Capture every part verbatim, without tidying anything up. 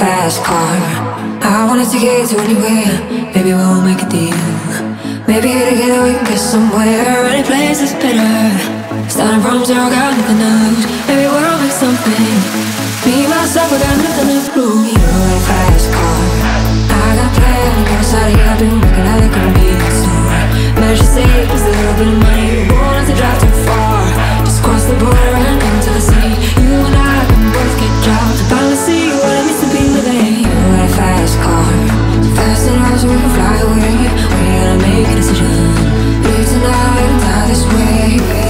fast car. I wanna take it to anywhere. Maybe we'll make a deal. Maybe together we can get somewhere. Any place is better. Starting from zero, got nothing to lose. Maybe we'll make something. Me, myself, I got nothing to prove. You got a fast car. I got a plan on your side. I've been working out like a meeting soon. Managed to save just a little bit of money. Won't have to drive too far. Just cross the border and into the city. You and I can both get jobs. Finally see what it means to be living. You got a fast car. So fast enough so we can fly away. We gotta make a decision. Live tonight and die this way.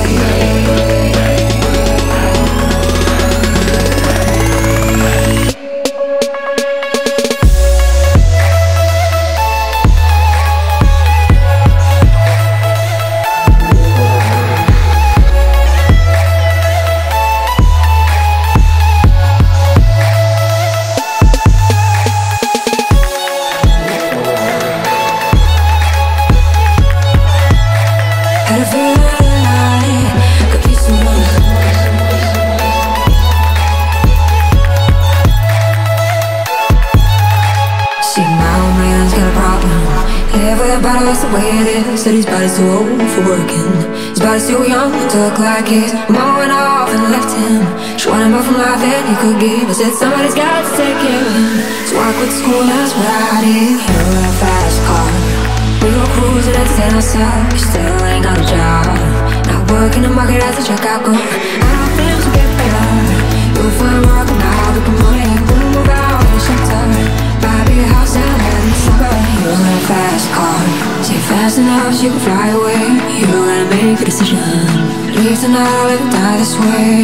That's the way it is. Said his body's too old for working. His body's too young to look like his mom went off and left him. She wanted more from life than he could give. I said somebody's got to take care of him. So I quit school, that's what I did. You got a fast car. We go cruising, entertain ourselves. You still ain't got a job. Not working the market as a checkout girl. I know things will get better. You'll find work and I'll be promoted. We'll move out of the shelter. Buy a big house and live in the suburb. You got a fast car. Say fast enough so you can fly away. You gotta make a decision. Leave tonight or live and die this way.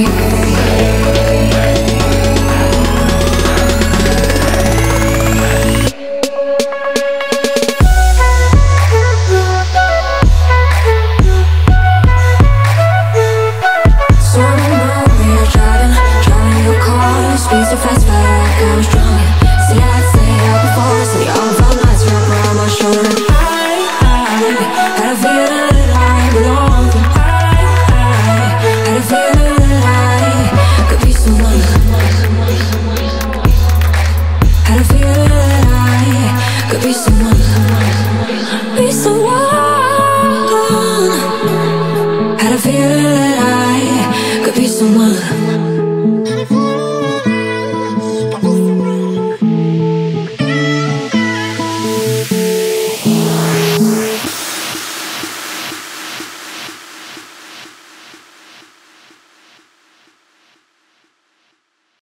So I remember we were driving, driving your car. Speed so fast, felt like I was drunk.